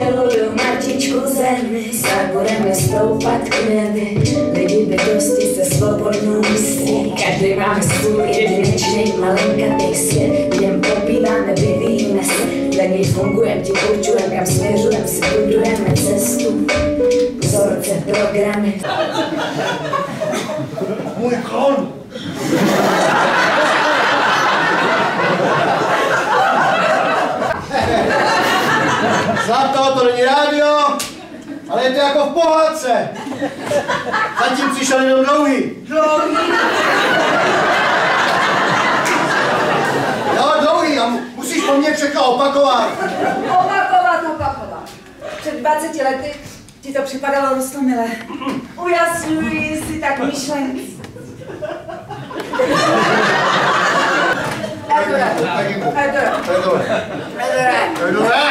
Miluju Martičku zemi, tak budeme stoupat k nebi. Lidi bytosti se svobodnou myslí, každý máme svůj jedinečný malinkatý svět. V něm popíváme, vyvíjíme se, dla něj fungujeme, ti určujeme, kam směřujeme, si budujeme cestu. Vzorce, programy. Můj klon! Zlato, to není rádio, ale je to jako v pohádce. Zatím přišel jenom Dlouhý. Dlouhý? Jo, Dlouhý, a musíš po mně všechno opakovat. Opakovat. Před 20 lety ti to připadalo roztomilé. Ujasňuji si tak myšlenky. Edore.